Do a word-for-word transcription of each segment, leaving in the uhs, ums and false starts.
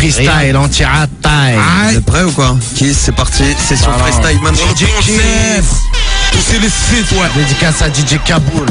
freestyle anti-attaque. Vous êtes prêts ou quoi? Kiss, c'est parti, session Alors, freestyle maintenant. D J Tous c'est les sites, ouais. Dédicace à D J Kaboul.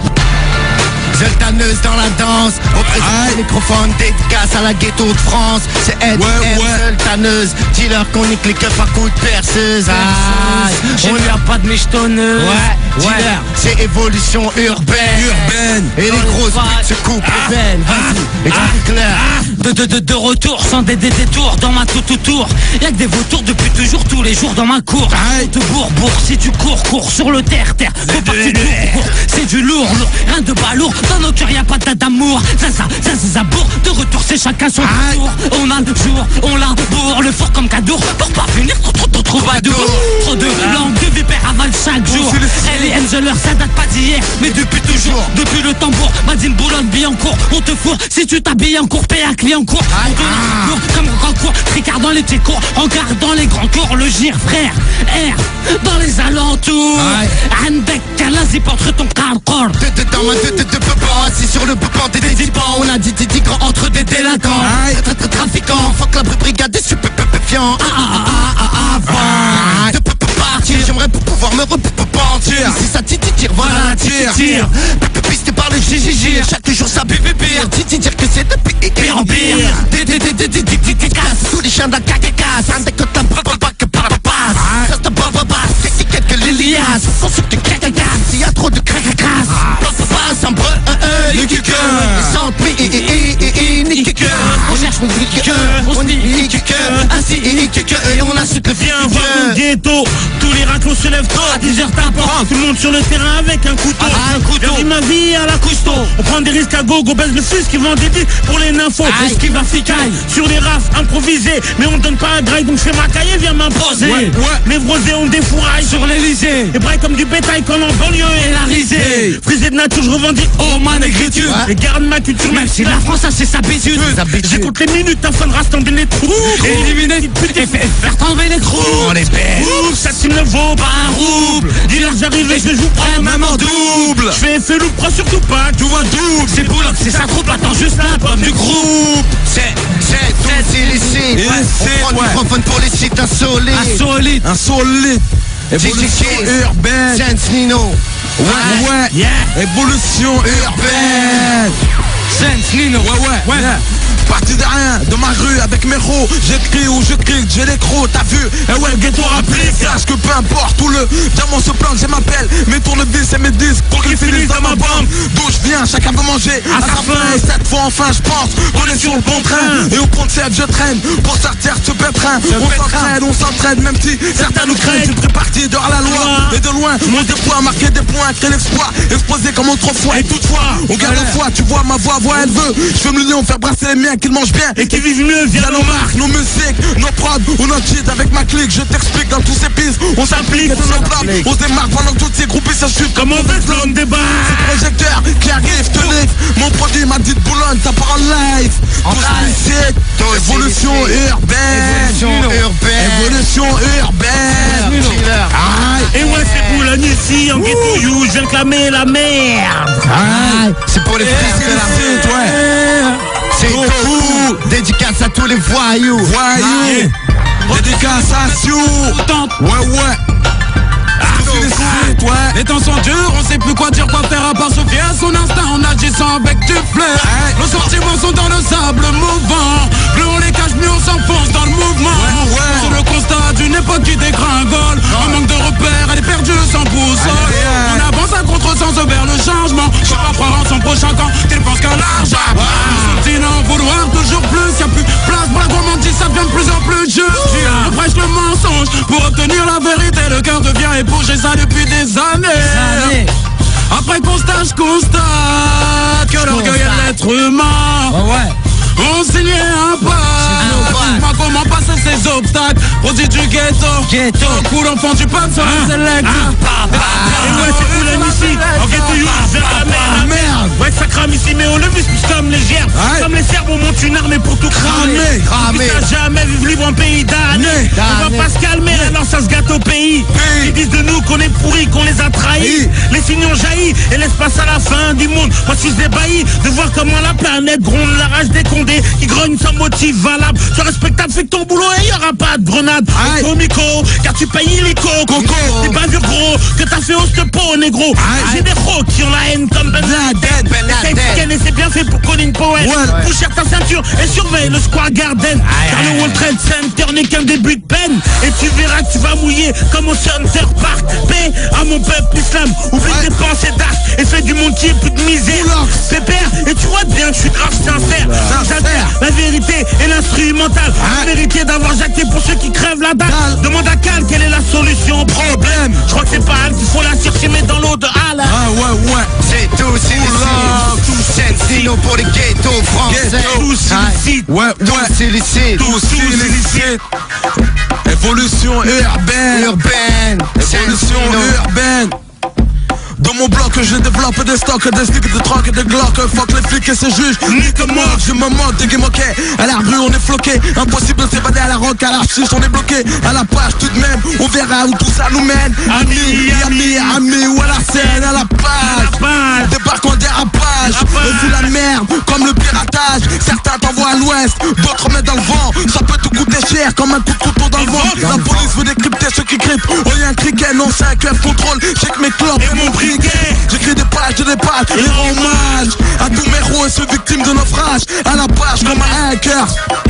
Zoltaneuse dans la danse, au présent le microphone, dédicace à la ghetto de France. C'est N M ouais, ouais. Zoltaneuse, dis-leur qu'on nique les keufs à coups de perceuse. Ah, on n'y a pas de michetonneuse. Ouais, ouais. C'est évolution urbaine. Urbaine. Et les grosses putes se coupent les veines. Vas-y, et tu clair. De, de, de, de retour sans des, des détours dans ma tout autour. Y'a que des vautours depuis toujours, tous les jours dans ma cour. Te bourre, bourre, si tu cours, cours sur le terre, terre. Faut pas que tu cours, cours. C'est du lourd, lourd, rien de bas lourd. Dans nos cœurs y'a pas de d'amour. Ça, ça, ça, ça, ça bourre. De retour c'est chacun son tour. On a le jour, on laboure le four comme cadour. Pour pas finir trop, trop, trop, troubadour. Trop de langue de vipère avale chaque jour. Elle et Enzeler, ça date pas d'hier, mais depuis toujours. Depuis le tambour, Madine Boulogne, Billancourt. On te fourre si tu t'habilles en cours, paye à client court. On te lance lourd comme un grand cours. Tricard dans les petits cours, regarde dans les grands cours. Le gire frère, R dans les alentours. Andek, Kalazi porte ton carcor. De dans ma tête de peupant, assis sur le peupant des dédipants. On a dit des grands entre des délinquants. Trafiquants, fuck la brigade des stupéfiants. Ah ah ah ah avant de partir, j'aimerais pour pouvoir me repentir. Si ça titi tire, voilà tire tire. Pisté par le gigigir, chaque jour ça bébé pire. Titi dire que c'est de pire en pire. Des des des des des des des casses. Tous les chiens d'un caca casse. Un des que t'as pas pas que par la passe. Ça te bat bat bat. C'est quelques lilias. Faut que tu caca casse. S'il y a trop de caca casse. Passe un breu, un un, les kickers. Ils sentent mais et et et et les kickers. On cherche mon kicker. On dit les kickers. Ainsi et les kickers. Et on a su que viens voir mon ghetto. Tous les raclos se lèvent tôt à dix heures tapant. Tout le monde sur le terrain avec un couteau. Un couteau. Ma vie à la cousteau. On prend des risques à go, go baisse le fils qui vend des billes pour les nymphos. Est-ce qu'il va ficaille sur les rafs improvisés. Mais on donne pas un graille donc je fais ma cahier, viens m'imposer. Ouais, ouais. Les vrosés ont des fourrailles sur l'Elysée. Et braille comme du bétail quand en banlieue et la risée. Frisé de nature, je revendique oh ma négritude. Ouais. Et garde ma culture même si la France a ses habitudes. J'écoute les minutes afin de rassembler les trous. Éliminer les putes et faire tomber les crocs. On les baisse. Ouf, ça team ne vaut pas un rouble. Dis-leur j'arrive et je joue prends même en double. Je fais feu loup, prends surtout pas, tu vois double. C'est Boulogne, c'est sa troupe, attends juste la pomme du groupe. C'est, c'est, c'est illicite. On prend le microphone pour les sites insolites. Insolite, insolite. Évolution urbaine. Sense Nino. Ouais, ouais, yeah. Évolution urbaine. Sense Nino. Ouais, ouais, ouais. Yeah. Parti de rien, de ma rue avec mes ros. J'écris ou je crie, j'ai les crocs, t'as vu? Et ouais, le ghetto rapplique. Sache que peu importe où le diamant se plante, j'ai ma pelle. Mes tournevis et mes disques pour qu'ils finissent dans ma bombe. D'où je viens, chacun veut manger à, à sa faim. Et cette fois enfin je pense qu'on est sur le bon train. Et au pont de Sèvres je traîne pour sortir de ce pétrin. On s'entraide, on s'entraide, même si certains nous craignent. Je suis très parti de hors la loi. Et de loin, mon déploie, marquer des points, créer l'exploit. Exposé comme autrefois. Et toutefois, on garde la foi, tu vois ma voix, voix elle veut. Je veux me lier, on faire brasser les miens, qu'ils mangent bien et qu'ils vivent mieux via nos marques, nos musiques, nos prods ou notre shit avec ma clique. Je t'explique dans tous ces pistes, on s'implique, on s'implique, on se démarque pendant que toutes ces groupes se chutent comme on veut l'homme des barres. C'est projecteur qui arrive, te livre. Mon produit m'a dit de Boulogne, ça part en live. Tous les sites, évolution urbaine. Évolution urbaine. Évolution urbaine. Et ouais, c'est Boulogne ici, en ghetto you, je viens clamer la merde. C'est pour les fils de la rue, ouais. C'est tout. Dédicace à tous les voyous. Voyous. Dédicace à Siou. Ouais, ouais. Ouais. Les temps sont durs, on sait plus quoi dire, quoi faire à part se fier à son instinct en agissant avec du flair. Nos sentiments sont dans le sable mouvant. Plus on les cache, mieux on s'enfonce dans le mouvement. Ouais, ouais. Sur le constat d'une époque qui dégringole. Un manque de repères, elle est perdue sans boussole. On avance à contre-sens vers le changement. Je pas croire en son prochain camp, il pense qu'à l'argent. Sinon vouloir toujours plus, y'a plus place pour la gourmandise, ça devient de plus en plus dur. On prêche le mensonge pour obtenir la vérité. Le cœur devient éponge et ça depuis des années. Après constat, je constate que l'orgueil est l'être humain. Oh ouais. On signait un pas. Dis-moi comment passer ces obstacles. Produit du ghetto. Ghetto. Coup l'enfant du peuple sur la select. Et ouais, c'est cool la ici. En ghetto you, c'est la merde. Merde. Ouais, ça crame ici, mais on le vise plus comme les gerbes. Comme les serbes, on monte une armée pour tout cramer. Cramer. Putain, jamais vivre libre en pays damné. On va pas se calmer, alors ça se gâte au pays. Ils disent de nous qu'on est pourris, qu'on les a trahis. Les signes ont jailli et l'espace à la fin du monde. Moi, je suis ébahi de voir comment la planète gronde la rage des condés qui grognent sans motif valable. Sur fait que ton boulot et y'aura pas de grenade. Comico, car tu payes illico. Coco, t'es pas vu gros, que t'as fait ostepo, négro. J'ai des pros qui ont la haine comme Ben Laden. Et c'est bien fait pour Colin Powell. Pousse ta ceinture et surveille le Square Garden. Car le World Trade Center n'est qu'un début de peine. Et tu verras que tu vas mouiller comme au Center Park. Paix à mon peuple islam, oublie tes pensées d'arc et fais du monde qui est plus de misère. Pépère, et tu vois bien que je suis grave sincère. Sincère, la vérité et l'instrumental. La vérité d'avoir jacté pour ceux qui crèvent la dalle. Demande à Cal quelle est la solution au problème. Je crois que c'est pas Al qu'il faut la chercher mais dans l'eau de Al. Ah ouais ouais. C'est tout, c'est ici. Tout Sensino pour les ghettos français. Tout illicite. Ouais ouais. Tout illicite. Tout illicite. Évolution urbaine. Urbaine. Évolution urbaine. Dans mon bloc je développe des stocks, des sticks, des trocs, des glocks. Fuck les flics et ses juges, nique-moi. Je me moque des guémoquets, à la rue on est floqué. Impossible de s'évader à la rock, à la chiche on est bloqué. À la page tout de même, on verra où tout ça nous mène. Amis, amis, amis, ou à la scène, à la page. Débarque en dérapage, on fout la merde, comme le piratage. Certains t'envoient à l'ouest, d'autres mettent dans le vent. Ça peut te coûter cher, comme un coup de couteau dans le vent. La police veut décrypter ceux qui cryptent. Oh y'a un criquet, non c'est un club contrôle. J'ai que mes clopes et mon prix. J'écris des pages, des pages, et rends hommage à tous mes héros et ceux victimes de naufrage. À la page comme un hacker.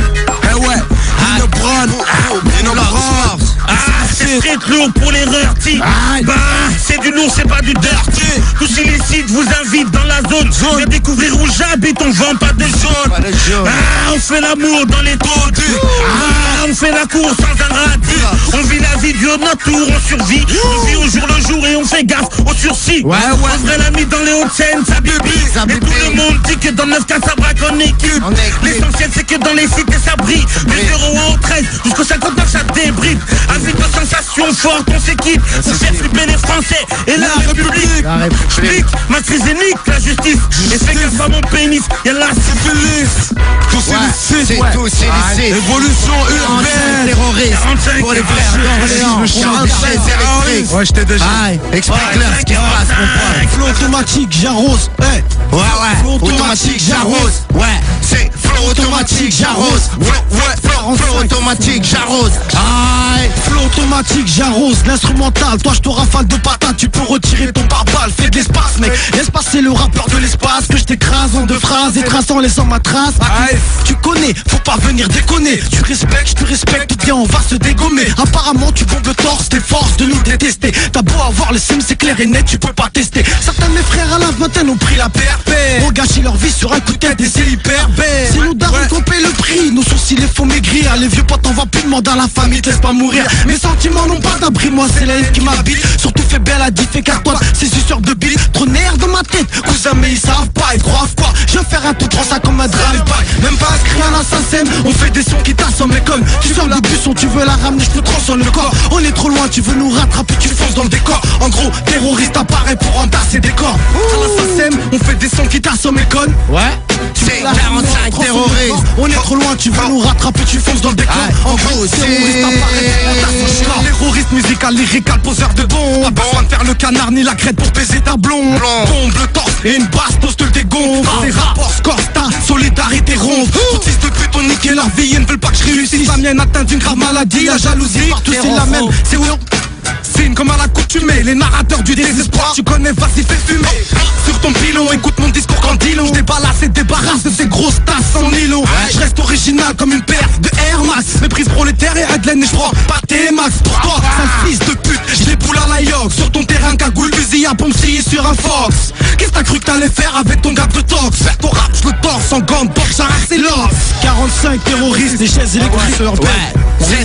Eh ouais, une brune, une brune. Ah, c'est très lourd pour l'erreur, ti. Bah, c'est du lourd, c'est pas du dirty. Tous illicites vous invitent dans la zone. Viens découvrir où j'habite, on vend pas de jaune. Ah, on fait l'amour dans les taudis. Ah, on fait la course sans un radis. On vit la vie du haut de notre tour, on survit. On vit au jour le jour et on fait gaffe au sursis. Ouais, ouais. On serait l'ami dans les Hauts-de-Seine, ça bibi. Et tout le monde dit que dans le neuf quatre ça braque en équipe. L'essentiel c'est que dans les cités ça brille. Du zéro un au treize jusqu'au cinquante-neuf ça débride. Avec de sensations fortes on s'équipe pour faire flipper les Français et la, la République. J'plique, ma crise est nique, la justice. Et fais gaffe à mon pénis, y'a la syphilis. Tous illicite, c'est tout, c'est illicite. Évolution urbaine. Terroriste pour les frères d'Orléans. Le chant électrique. Ouais, je t'ai déjà. Explique-leur ce qui se passe, mon pote. Flow automatique, j'arrose. Hey. Ouais, ouais. Flow Automatique, j'arrose. Ouais, c'est flow automatique, j'arrose. Ouais, ouais. Flow, flow automatique, j'arrose. Aïe. Flow automatique, j'arrose. L'instrumental, toi je te rafale de patates. Tu peux retirer ton pare-balles. Fais de l'espace, mec. Laisse passer le rappeur de l'espace. Que je t'écrase en deux phrases. Et traçant, laissant ma trace. Aïe. Tu connais, faut pas venir déconner. Tu respectes, je te respecte. Viens, on va se dégommer. Apparemment, tu bombes le torse. T'es force de nous détester. T'as beau avoir le sim, c'est clair et net. Tu peux pas tester. Certains de mes frères à la vingtaine ont pris la P R P. Ont gâché leur vie sur un coup de tête et c'est hyper bête. C'est nous darons qu'on paye le prix. Nos sourcils les font maigrir. Les vieux potes, on va plus demander à la famille. Te laisse pas mourir. Mes sentiments n'ont pas d'abri. Moi, c'est la haine qui m'habite. Surtout fais belle à dit, fais cartonne. C'est suceur de bille. Trop nerfs dans ma tête. Cousin, mais ils savent pas. Ils croient quoi. Je vais faire un tout prends ça comme un drive-by. Même pas inscrit à l'assassin. On fait des sons qui t'assomment. Mais comme tu sors du buisson, tu veux la ramener, je te transforme le corps. On est trop loin, tu veux nous rattraper, tu fonces dans le décor. En gros, terroriste apparaît pour entasser des corps. À l'assassin, on fait des sons qui t'assomment et connes. Ouais. C'est quarante-cinq terroristes. On est trop loin, tu veux nous rattraper, tu fonces dans le décor. En gros, terroriste apparaît pour entasser des corps. Terroriste musical, lyrical, poseur de bombes. Pas besoin de faire le canard ni la crête pour baiser ta blonde. Bombe le torse et une basse pose te le dégonfle. Des rapports, scorsta, solidarité ronde. Toutes fils de pute ont niqué leur vie et ne veulent pas que je réussisse. La mienne atteinte d'une grave maladie, la jalousie partout c'est la même. C'est où signe comme à l'accoutumée, les narrateurs du désespoir. Tu connais, vas-y fais fumer. Sur ton pilon, écoute mon discours grandilo. Je débarrasse et débarrasse de ces grosses tasses en nylon. Je reste original comme une paire de Air Max. Méprise prolétaire et Redline et je prends pas tes max. Pour toi, sale fils de pute, je les boule à la yoke. Sur ton terrain, cagoule, fusil à pompe sur un Fox. Qu'est-ce que t'as cru que t'allais faire avec ton gars de tox? Faire ton rap, je le torse en gants de boxe, j'arrache ses locks. quarante-cinq terroristes, des chaises électriques. Ouais, c'est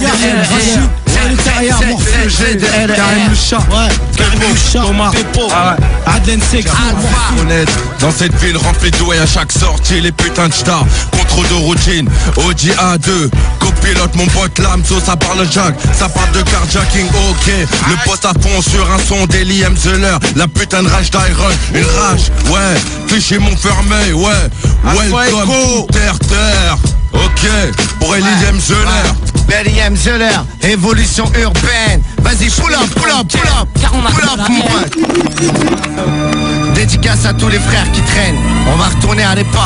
Karim le chat. Ouais, Karim le chat. Thomas. Ah ouais. Adlen Sex. Honnête, dans cette ville remplie de doués à chaque sortie, les putains de stars, contrôle de routine, Audi A deux, copilote mon pote Lamso, ça parle Jack, ça parle de carjacking, ok, le poste à fond sur un son d'Eli M. Zeller, la putain de rage d'Iron, une rage, ouais, cliché Montfermeil, ouais, welcome to terre terre, ok, pour Eli M. Zeller. Eli M. Zeller, évolution urbaine. Vas-y, pull up, pull up, pull up, pull up, mon pote. Dédicace à tous les frères qui traînent. On va retourner à l'époque.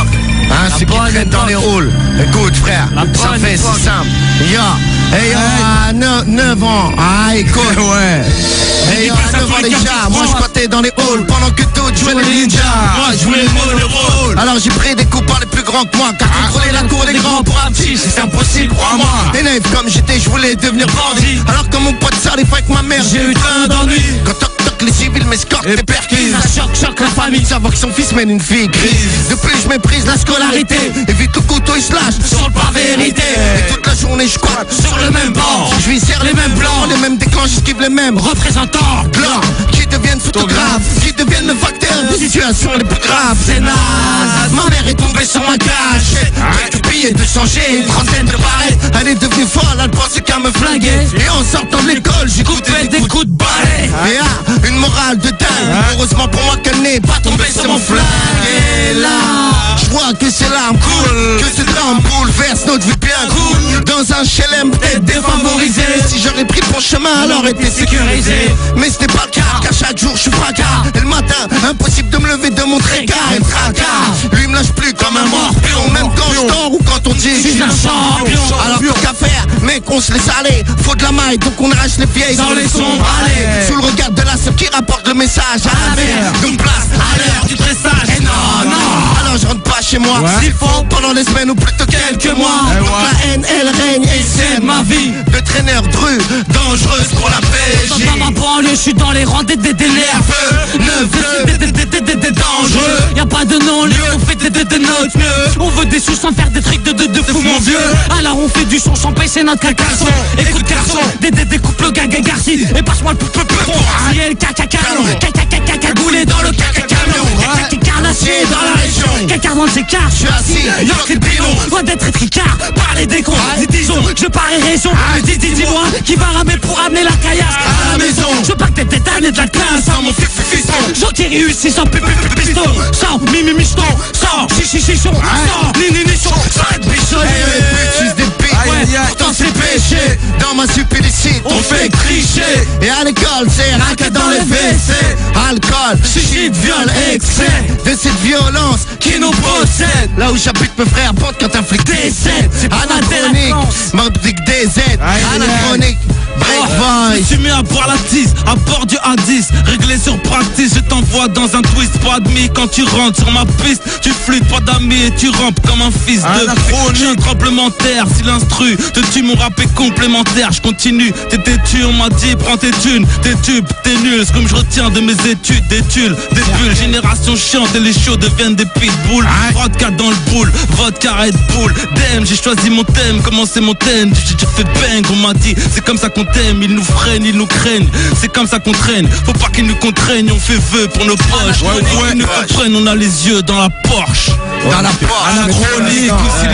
Hein, ceux qui traînent dans les halls. Écoute frère, ça fait c'est simple. Yo, hey yo, à neuf ans. Ah écoute. Ouais. Hey yo, à neuf ans déjà, moi je squattais dans les halls pendant que d'autres jouaient les ninjas. Moi je jouais le rôle. Alors j'ai pris des coups par les plus grands que moi, car contrôler la cour des grands pour un petit, c'est impossible, crois-moi. Élève comme j'étais, je voulais devenir bandit. Alors que mon pote sort des fois avec ma mère, j'ai eu plein d'ennuis. Quand toc toc les civils m'escortent et perquisent. Ça choque, choque la famille, savoir que son fils mène une fille grise. De plus je méprise la scolarité, évite le couteau il se lâche sur le pas vérité. Et toute la journée je squatte sur le même banc. Je lui serre les mêmes blancs, les mêmes déclenches, j'esquive les mêmes représentants blancs qui deviennent photographes, qui deviennent le facteur des situations les plus graves. C'est naze, ma mère est tombée sur ma cage. Quelques billets de changer, une trentaine de barrettes. Elle est devenue folle, elle pensait qu'à me flinguer. Et en sortant de l'école, j'ai goûté des coups de balai. Et ah, une morale de dingue. Heureusement pour moi qu'elle n'est pas tombée sur mon flingue. Et là, je vois que c'est l'arme cool, que ce drame bouleverse notre vie bien cool. Dans un H L M peut-être défavorisé. Si j'aurais pris mon chemin, alors était sécurisé. Mais c'était pas le cas, car chaque jour je suis fracas. Et le matin, impossible de me lever de mon tréca. Et le tracas, lui me lâche plus comme un morpion. Même quand je dors ou quand on dit que je suis un champion. Alors plus qu'à faire, mec on se laisse aller. Faut de la maille, donc on arrache les vieilles dans les sombres allées. Sous le regard de la sœur qui rapporte le message à la mère. Donc place à l'heure du tressage. Et non, non, alors je rentre pas chez moi. S'il faut, pendant des semaines ou plutôt quelques mois. Donc la haine, elle règne et c'est ma vie de traîneur de rue, dangereuse pour la paix. Dans ma banlieue, je suis dans les rangs des nerveux, neveux, des dangereux. Y'a pas de non-lieu, on fait des de notre mieux. On veut des sous sans faire des trucs de de de fou mon vieux. Alors on fait du son sans payer, c'est notre cacasson. Écoute garçon, des des coupe le gaga garci. Et passe-moi le peu peu peu pour arriver le caca canon. Caca caca cagoulé dans le caca camion. Caca carnassier dans la région. Caca dans ses cartes, je suis assis, y'a que le pilon. Loin d'être étricard, parler des cons. Disons, je parie raison. Dis, dis, dis-moi, qui va ramer pour amener la caillasse à la maison. Je veux pas que t'aies des tannes et de la classe. Sans mon fiston, gens qui réussissent sans pipi piston. Sans mimi miston, sans chichi chichon. Sans nini nichon, sans être bichon. Bêtises des pics, pourtant c'est péché. Dans ma supélicite, on fait tricher. Et à l'école, c'est raquette dans les W C. Alcool, chichi, viol, excès. De cette violence qui nous possède. Là où j'habite, mes frères bondent quand un flic décède. C'est anachronique, mordique D Z. Anachronique, break boy. Je suis mis à boire la tisse, à bord du A dix. Réglé sur practice, je t'envoie dans un twist. Pas admis quand tu rentres sur ma piste. Tu flûtes, pas d'amis et tu rampes comme un fils de. J'ai un tremblement de terre, si l'instru te tue, mon rap est complémentaire. Je continue, t'es têtu, on m'a dit prends tes thunes. T'es tubes, t'es nul, c'est comme je retiens de mes études. Des tulles, des bulles, génération chiante et les chauds deviennent des pitbulls. Vodka dans le boule, vodka Red Bull. Damn, j'ai choisi mon thème, comment c'est mon thème. J'ai déjà fait bang, on m'a dit, c'est comme ça qu'on t'aime. Ils nous freinent, ils nous craignent, c'est comme ça qu'on traîne. Faut pas qu'ils nous contraignent, on fait vœu pour nos poches. Ouais, ouais, ils nous comprennent, on a les yeux dans la Porsche. Dans la Porsche, anachronique,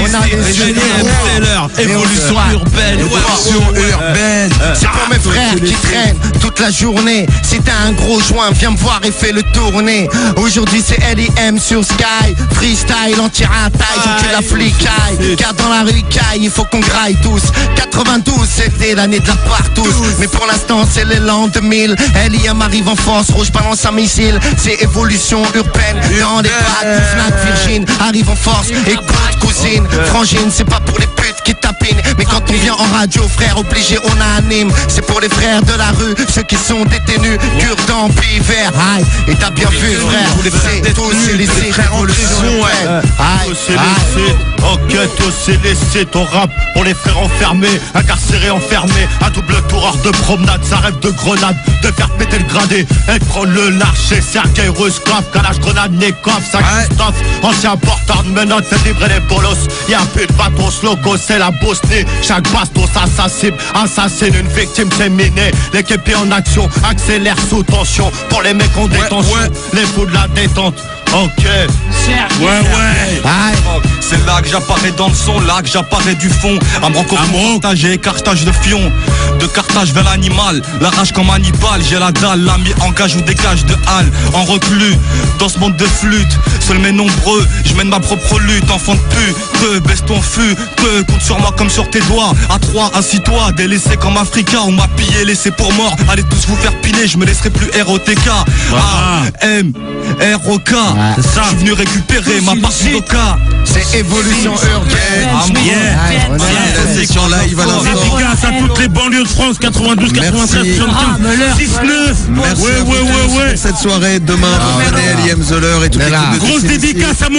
c'est l'heure. Évolution urbaine, évolution urbaine. C'est pour mes frères qui traînent toute la journée. Si t'as un gros joint, viens me voir et fais le tourner. Aujourd'hui c'est L I M sur Sky. Freestyle, on tire un taille, j'encule la flicaille. Car dans la rue caille, il faut qu'on graille tous. quatre-vingt-douze, c'était l'année de la partouze. Mais pour l'instant c'est l'élan deux mille. L I M arrive en force, rouge balance un missile. C'est évolution urbaine dans les pattes. Fnac Virgin arrive en force. Écoute cousine, frangine, c'est pas pour les putes qui tapinent. Mais quand on vient en radio, frère, obligé on anime. C'est pour les frères de la rue, ceux qui sont détenus. Cure-dent, pivert, aïe. Et t'as bien vu frère, c'est tous c'est laissé révolution, ouais. Aïe, aïe. Ok, tous c'est laissé ton rap pour les frères enfermés, incarcérés, enfermés. Un double toureur de promenade, ça rêve de grenade, de faire péter le gradé. Elle prend le larcher, Sergei Ruskov, calage grenade, Nekov, Saint-Christophe, ancien porteur de menottes, fait livrer les bolos. Y'a plus de batos, logo, c'est la Bosnie. Chaque bastos assassine, assassine une victime féminine. L'équipe est en action, accélère sous tension. Pour les mecs en détention, ouais, ouais. Les fous de la détente. Ok. Ouais, ouais. C'est là que j'apparais dans le son, là que j'apparais du fond. Un branco partagé, cartage de fion. de Carthage vers l'animal. La rage comme Hannibal, j'ai la dalle. L'ami en cage ou dégage de halle. En reclus, dans ce monde de flûte. Seuls mais nombreux, je mène ma propre lutte. Enfant de pute, que baisse ton fût. Que compte sur moi comme sur tes doigts. À trois, assis-toi, délaissé comme Africa. On m'a pillé, laissé pour mort. Allez tous vous faire piler, je me laisserai plus R O T K. A M R O K. Je suis venu récupérer ma partie d'Oka. C'est évolution urbaine. Ah, Yeah. la section live à l'instant. Dédicace à toutes les banlieues de France, quatre-vingt-douze, quatre-vingt-treize, soixante-quinze, six neuf. Merci Ouais, à vous ouais, tous ouais, ouais. pour cette soirée. Demain, vous venez à l'I M Zoller et toute l'équipe de Grosse T C D C. dédicace à mon.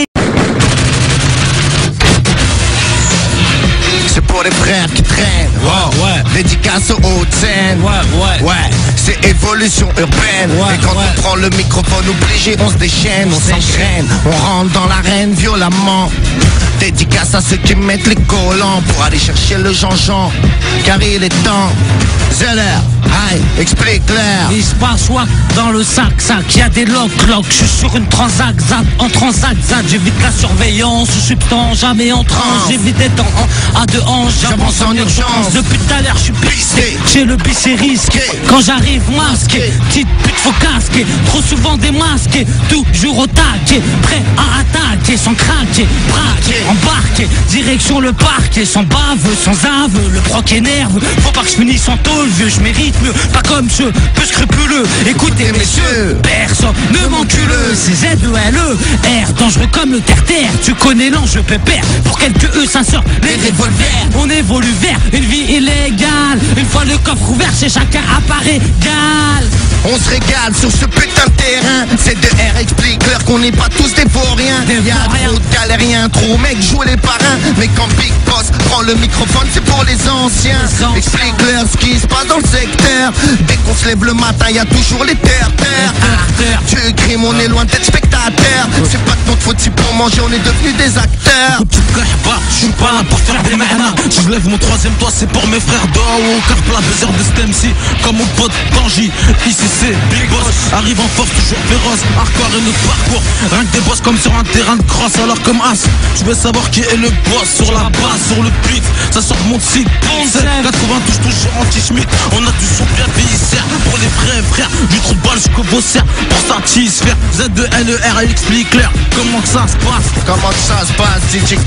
C'est pour les frères qui traînent. Ouais, ouais. Dédicace aux hautes scènes. Ouais, ouais. Ouais, c'est évolution urbaine. Ouais, Et quand ouais. on prend le microphone obligé, on se déchaîne, on s'enchaîne. On rentre dans l'arène violemment. Dédicace à ceux qui mettent les collants pour aller chercher le Jean-Jean. Car il est temps. Zeller, aïe, explique clair. Il se passe quoi dans le sac, sac, y a des lock, lock, je suis sur une transac, zap, en transac, zap, j'évite la surveillance, substance, jamais en transe, j'évite d'être en, à deux hanches, j'avance en urgence, depuis tout à l'heure je suis pissé, j'ai le bis et risqué, quand j'arrive masqué, petite pute faut casquer, trop souvent démasqué, toujours au taquet, prêt à attaquer, sans craquer, braquer, embarquer, direction le parquet, sans bave, sans aveu, le proc énerve, faut pas que je finisse en tôle, vieux, je mérite mieux, pas comme je, peu scrupuleux, écoutez messieurs, personne ne m'encule, c'est Z E L E R, dangereux comme le terre-terre, tu connais l'enjeu pépère, pour quelques E ça sort les revolvers, on évolue vers une vie illégale, une fois le coffre ouvert chez chacun apparaît égal. On se régale sur ce putain de terrain. C'est de R explique leur qu'on n'est pas tous des vauriens. Y'a trop de galériens, trop mecs jouent les parrains. Mais quand Big Boss prend le microphone, c'est pour les anciens. Explique leur ce qui se passe dans le secteur. Dès qu'on se lève le matin, y'a toujours les terre-terre. Tu crime, on est loin d'être spectateur. C'est pas de notre faute si pour manger on est devenus des acteurs. Tu te caches pas, je suis pas là pour faire des merdes. Si je lève mon troisième doigt, c'est pour mes frères d'or ou car plat baiser de cet M C. Comme mon pote Tangy, ici c'est Big Boss. Arrive en force, toujours féroce, hardcore et notre parcours. Rien que des boss comme sur un terrain de cross. Alors comme As, tu veux savoir qui est le boss. Sur la base, sur le beat, ça sort de mon site. quatre-vingts touches toujours anti-schmidt. On a du son bien vieillisseur pour les vrais frères. Du trou de balle jusqu'au bosser pour satisfaire. Z E L E R, elle explique clair comment que ça se passe. Comment que ça se passe, D J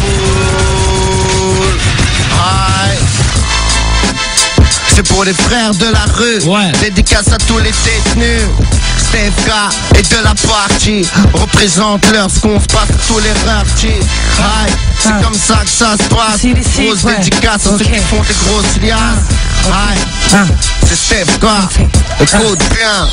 Kaboul? Aïe. C'est pour les frères de la rue. Ouais. Dédicace à tous les détenus. Steph K est de la partie. Représente leur ce qu'on se passe à tous les rapiers. Aïe. C'est Ah. comme ça que ça se passe. Si, si, Grosse ouais. dédicace à ceux Ok. qui font des grosses liasses. Aïe. Ah. C'est Steph K. Écoute bien.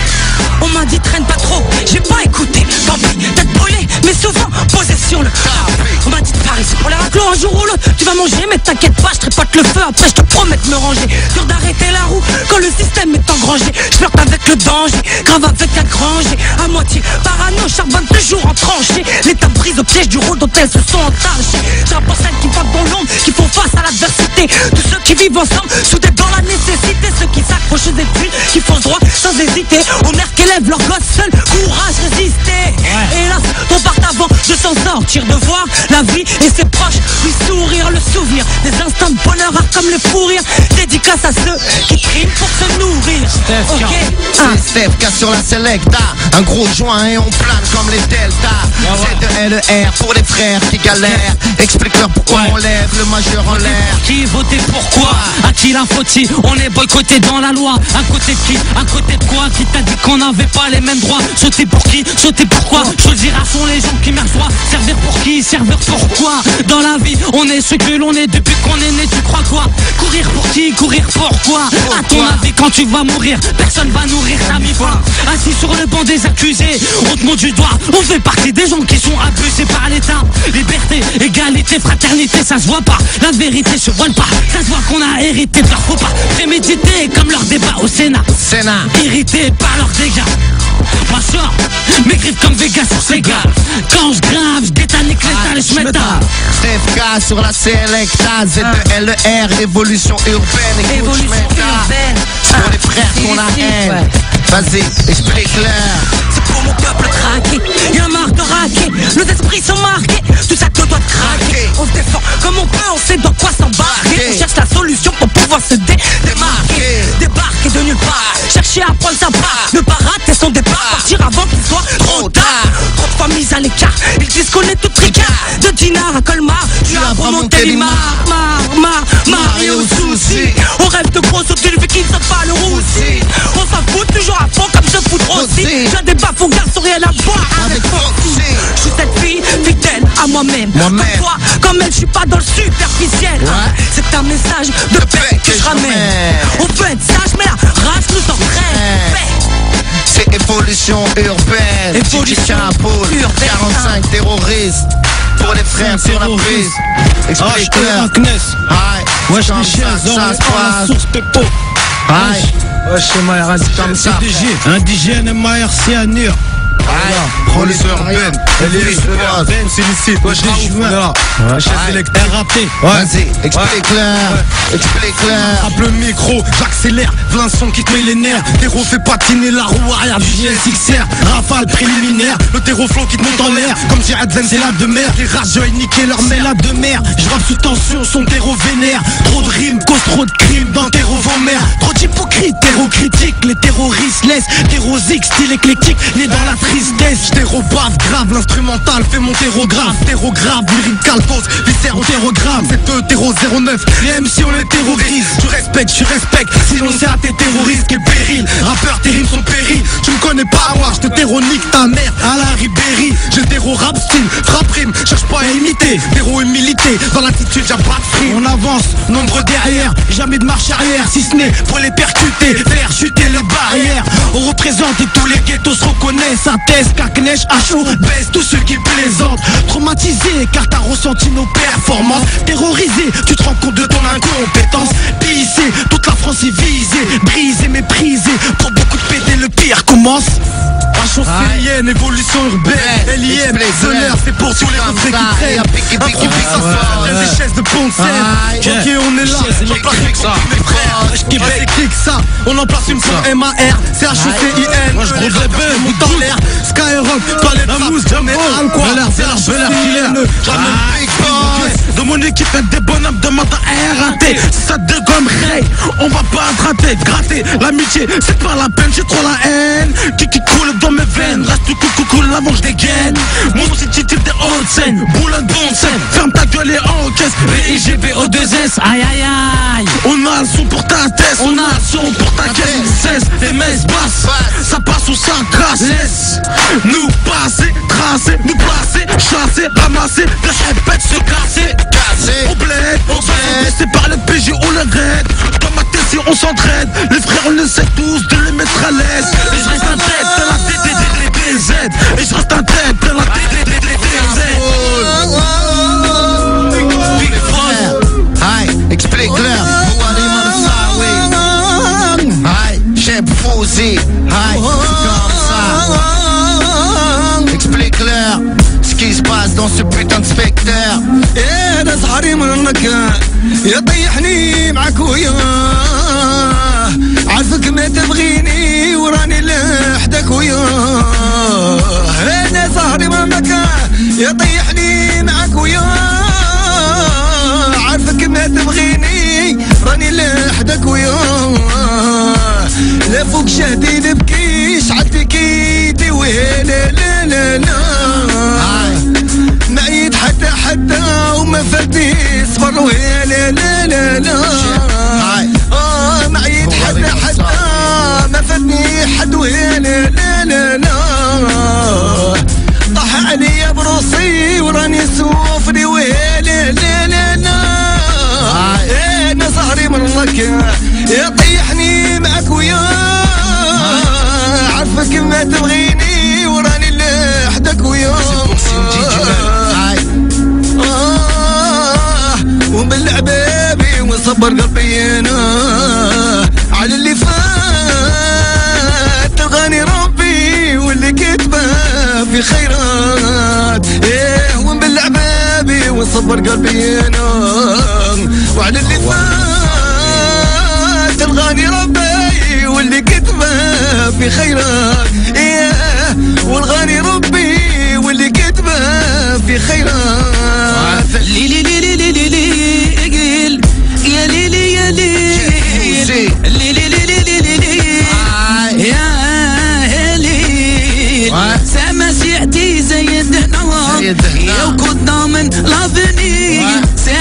On m'a dit traîne pas trop, j'ai pas écouté. Tant pis, d'être brûlé, mais souvent posé sur le tapis. On m'a dit de Paris, c'est pour les raclos un jour ou l'autre. Tu vas manger, mais t'inquiète pas, je trépote le feu. Après, je te promets de me ranger. Dur d'arrêter la roue quand le système est engrangé. Je flirte avec le danger, grave avec un granger. À moitié parano, charbonne toujours en tranchée. L'état brise au piège du rôle dont elles se sont entachées. J'ai pour celles qui vont dans l'ombre, qui font face à l'adversité. Tous ceux qui vivent ensemble, soudés dans la nécessité. Ceux qui s'accrochent aux études, qui foncent droit sans hésiter. Aux mères qui élèvent leurs gosses seuls, courage, résister. Hélas, ton part avant de s'en sortir, de voir la vie et ses proches lui sourire, le souvenir des instants de bonheur rares comme le fou rire. Dédicace à ceux qui triment pour se nourrir. Ok, C'est Steph K sur la Selecta. Un gros joint et on plane comme les Delta. C'est de L E R pour les frères qui galèrent. Explique-leur pourquoi Ouais. on lève le majeur en l'air. Qui voter pourquoi? À qui la faute-il? On est boycotté dans la loi. À côté de qui? À côté de quoi? Qui t'a dit qu'on n'avait pas les mêmes droits? Sauter pour qui? Sauter pourquoi? Choisir à fond les gens qui merdent droit. Servir pour qui? Servir pourquoi? Dans la vie, on est ce que l'on est depuis qu'on est né. Tu crois quoi? Courir pour qui? Courir pourquoi? À ton avis, quand tu vas mourir, personne va nourrir ta mi-faim. Assis sur le banc des accusés, on te montre du doigt. On fait partie des gens qui sont abusés par l'État. Liberté, égalité, fraternité, ça se voit pas. La vérité se voile pas. Ça se voit qu'on a hérité de leur faux pas. Prémédité comme leur débat au Sénat. Sénat. Irrité par leurs dégâts. Ma sort, mes griffes comme Vegas sur Sega. Quand je grave, je détale les clétales et je mets ta. Steph K sur la Selecta. Z E L E R, évolution urbaine. Écoute, évolution j'mets ta. urbaine. C'est pour les frères qu'on a ici, haine. ouais. Vas-y, explique-leur. C'est pour mon peuple craqué, y'a marre de raquer. Nos esprits sont marqués, tout ça te doit de craquer. On se défend comme on peut, on sait dans quoi s'embarquer. On cherche la solution pour pouvoir se démarquer. pour monter les marres, marre, marre, marre et au souci. On rêve de gros sauter le qui ne savent pas le roussi. On s'en fout toujours à fond comme se foutre aussi. J'ai des bas, garçon, rien à voir avec Foxy. Je suis cette fille fidèle à moi-même. Comme toi, comme elle, je suis pas dans le superficiel. C'est un message de paix que je ramène. On peut être sage, mais la race nous entraîne. C'est évolution urbaine. Évolution urbaine. quarante-cinq terroristes pour les frères sur la prise. Explique-leur. Wesh les chiens, ça se passe. Source Pepo. Wesh c'est Maïr, indigène et Maïr cyanure. Police urbaine, Ben Silicite, wesh les jumeaux. Wesh les électeurs. R A P. Vas-y, explique-leur. Explique-leur. Rappe le micro, j'accélère, v'là un son qui te met les nerfs. Terreau fait patiner la roue arrière du J S X R. Rafale préliminaire, le terreau-flow qui te monte en l'air. Comme Jihad Zen, c'est la de mer. Les rageux et niquer leur mère. La de mer, je rappe sous tension, son terreau vénère. Trop de rimes, cause trop de crimes dans terreau vomère. Trop d'hypocrites, terreau critique. Les terroristes laissent terreau zig, style éclectique. Né dans la tristesse, j'terreau bave grave. L'instrumental fait mon terreau grave. Terreau grave, lyrique calcos, viscère au terrogramme. C'est deux terreau zéro neuf, les M C on les terrorise. Tu respectes, tu respectes, sinon c'est à tes terroristes et péril. Rappeur, tes rimes sont péris. Tu me connais pas, moi, j'te terreau nique ta mère à la Ribéry. J'ai terreau rap style, frappe rime, cherche pas à imiter. Terreau humilité, dans l'attitude y'a pas de frime. On avance, nombre derrière, jamais de marche arrière. Si ce n'est pour les percuter, faire chuter leurs barrières. On représente et tous les ghettos se reconnaissent. À thèse, Kaknesh, H O, baisse tous ceux qui plaisantent. Traumatisé car t'as ressenti nos performances. Terrorisé, tu te rends compte de ton incompétence. Pissé, toute la France est visée. Brisé, méprisé, pour beaucoup de péter le pire commence. H O C I N, évolution urbaine. L I M, honneur, c'est pour tous les refrains qui traînent. Improvisation, des chaises de pont de scène. Ok, on est là, on place une ça. Mes frères, Québec, clique ça. On en place une pour M A R, C H O C I N. Moi je gros de belle, monte en l'air. Skyrock, palais de mousse, jamais al quoi. C H O C I N, jamais de mon équipe, faites des bonhommes, demande à R A T. Si ça te dégomme, Ray, on va pas gratter, gratter. L'amitié, c'est pas la peine, j'ai trop la haine. Qui qui coule dans mes veines, reste tout coucou cool, la manche des gaines. Mon c'est titre des hautes scènes, boulot de bonne scène. Ferme ta gueule et encaisse. V I G B O deux S, aïe aïe aïe. On a le son pour ta tête, on a le son pour ta caisse. Cesse, les messes basses, ça passe ou ça crasse. Laisse nous passer, tracer, nous placer, chasser, ramasser, répète, se casser. On bled, on se fait baisser par le P G ou le raid. Dans ma tête si on s'entraide, les frères on le sait tous de les mettre à l'aise. Et je reste un tête dans la D D D D Z. Et je reste un tête dans la D D D D Z. Explique-leur. Chef Fouzi, c'est comme ça. Explique-leur ce qui se passe dans ce putain de spectre. يا ناس حريم منك يطيحني معاك وياه عارفك ما تبغيني وراني لحدك وياه انا صاحبي منك يطيحني معاك وياه عارفك ما تبغيني راني لحدك وياه لا فوق شهدي نبكي شعلتي كيدي ولا لا لا لا ما عيد حتى حتى وما فاتني صبر ولا لا لا لا اه ما عيد حتى حتى ما فاتني حد ولا لا لا لا طاح عليا بروسي وراني سوفني ولا لا لا لا انا صهري من الله يطيحني معك وياه عارفك ما تبغيني وراني لحدك وياه وبالعبابي ونصبر قلبي انا على اللي فات تلغاني ربي واللي كتبه في خيرات ايه وبالعبابي ونصبر قلبي انا وعلى اللي فات تلغاني ربي واللي كتبه في خيرات ايه والغاني ربي واللي كتبه في خيرات ليلي ليلي ليلي ليلي يا ليلي يا ليلي ليلي ليلي ليلي يا ليلي سما سيعتي زي الدهنوار يا وكنت ضامن لافني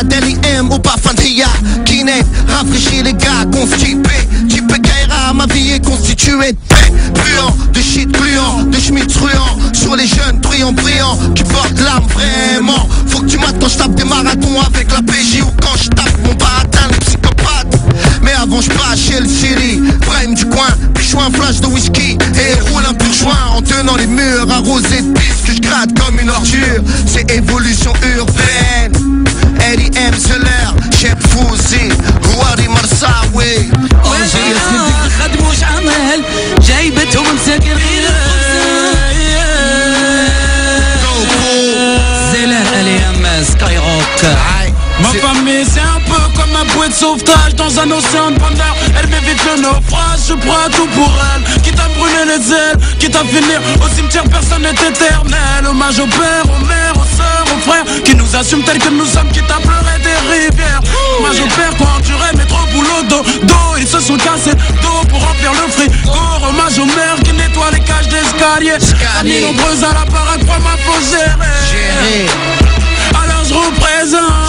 Malade, L I M au parfum de Ria. Kinect, rafraîchis les gars, constipés. Type Kaira, ma vie est constituée de paix. Puant, de shit gluant, de schmitz ruant. Sur les jeunes brillants brillants qui portent l'âme vraiment. Faut que tu mates quand je tape des marathons avec la P J ou quand je tape mon baratin le psychopathe. Mais avant je passe chez le Siri, Brahim du coin, puis je un flash de whisky et roule un pur joint en tenant les murs arrosés de pisse que je gratte comme une ordure. C'est évolution urbaine. L I M Zeller, Chef Fouzi, Houari Marsawi. خدموش عمل جايبتهم مسكر Zeller L I M Skyrock. Ma famille c'est un peu comme un bouée de sauvetage dans un océan de bonheur. Elle m'évite le naufrage, je prends tout pour elle. Quitte à brûler les ailes, quitte à finir au cimetière, personne n'est éternel. Hommage au père, aux mères, aux sœurs, aux frères qui nous assument tels que nous sommes, quitte à pleurer des rivières. Hommage au père qui ont enduré mais trop boulot dos, dos. Ils se sont cassés dos pour remplir le frigo. Hommage aux mères qui nettoient les cages d'escalier. Amis nombreuses à la baraque, pour ma faut gérer. Alors je représente,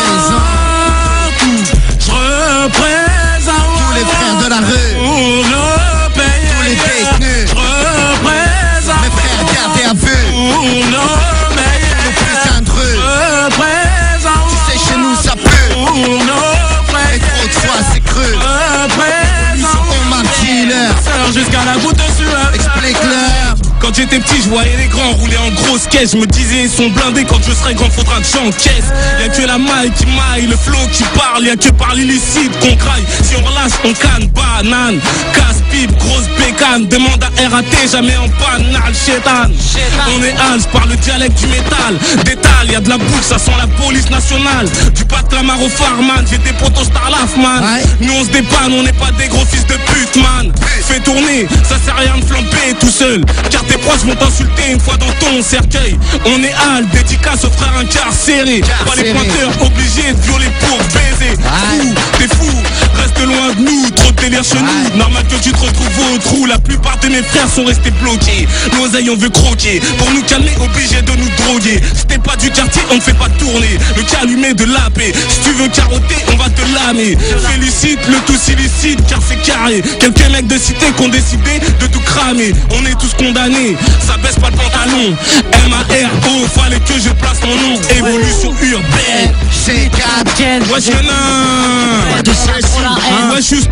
je représente tous les frères de la rue, pour nos pays, tous les détenus, je représente mes frères gardés à vue, pour nos pays, nos plus indreux, je représente, tu sais chez nous ça pue, pour nos frères, et trop de fois c'est cru, je représente, on m'a dit l'heure, jusqu'à la goutte de sueur, explique-leur. Quand j'étais petit, je voyais les grands rouler en grosse caisse. Je me disais, ils sont blindés, quand je serai grand, faudra que j'encaisse. Y'a que la maille qui maille, le flow qui parle. Y'a que par l'illicite qu'on craille. Si on relâche, on canne, banane, casse-pipe, grosse bécane. Demande à R A T, jamais en panal, chétan. On est Hals par le dialecte du métal. Détal, y'a de la boucle, ça sent la police nationale. Du Patlamar au Farman, j'ai des potos Starlaf, man. Ouais. Nous on se dépanne, on n'est pas des gros fils de pute, man. Fais tourner, ça sert à rien de flamber tout seul. Car tes proches vont t'insulter une fois dans ton cercueil. On est Hal, dédicace aux frères incarcérés. Pas les pointeurs obligés de violer pour baiser. Fou, t'es fou, reste loin de nous. Trop de délire chez nous. Normal que tu te retrouves au trou. La plupart de mes frères sont restés bloqués. L'oseille on veut croquer. Pour nous calmer, obligé de nous droguer. Si t'es pas du quartier, on ne fait pas tourner. Le calumet de la paix. Si tu veux carotter, on va te lamer. Félicite, le tout illicite car c'est carré. Quelques mecs de cité qui ont décidé de tout cramer. On est tous condamnés. Ça baisse pas le pantalon. M A R O, fallait que je place mon nom. Évolution urbaine. C'est quatre. Wesh Renan. Wesh Houston.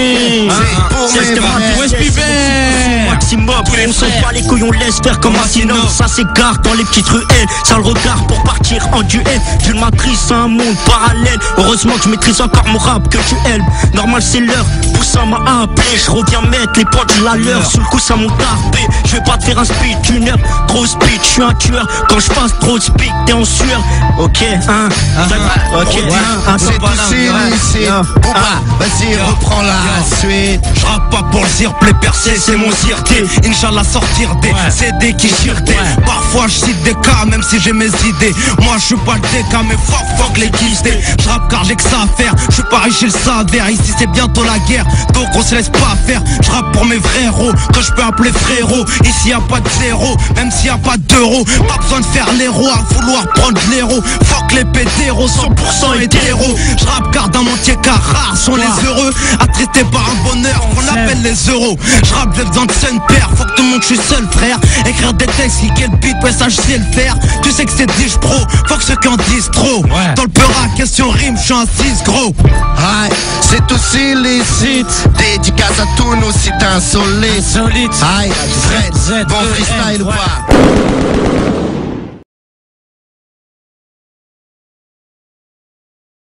Wesh Pivert. Maximum, on s'en bat les couilles, on laisse faire comme un sinum. Ça s'égare dans les petites ruelles. Ça le regard pour partir en duel. D'une matrice à un monde parallèle. Heureusement que je maîtrise encore mon rap que tu aimes. Normal c'est l'heure, Poussin m'a appelé. Je reviens mettre les potes de la leur. Sous le coup ça m'ont tapé. Je vais pas te faire un speed, une heure. Trop speed, je suis un tueur. Quand je passe trop de speed, t'es en sueur. Ok, hein. Ok, hein. C'est tout c'est Bouba, vas-y reprends la suite. Je rappe pas pour le zir, play percé, c'est mon zirté. Inch'Allah sortir des C D qui chirtaient. Parfois je cite des cas, même si j'ai mes idées. Moi je suis pas le D K, mais fuck fuck les kills. Je rappe car j'ai que ça à faire. Je suis pas riche, il s'avère. Ici c'est bientôt la guerre, donc on se laisse pas faire. Je rappe pour mes vrais héros, que je peux appeler frérot. Ici y a pas de zéro, même s'il y a pas d'euros. Pas besoin de faire l'héros à vouloir prendre l'héros. Fuck les pétéros, cent pour cent hétéros. Je rappe car dans mon tiers car rares sont les heureux. Attristés par un bonheur qu'on appelle les euros. Je rappe, j'ai besoin de scène père. Faut que tout le monde, je suis seul frère. Écrire des textes, kicker le beat, ouais ça je sais le faire. Tu sais que c'est dix pro, faut que ceux qui en disent trop. Ouais. Dans le peur à question rime, je suis un six gros. Ouais, c'est aussi licite. Dédicace à tous nos sites insolites. Insolite. Aïe, Z, bon freestyle ou pas?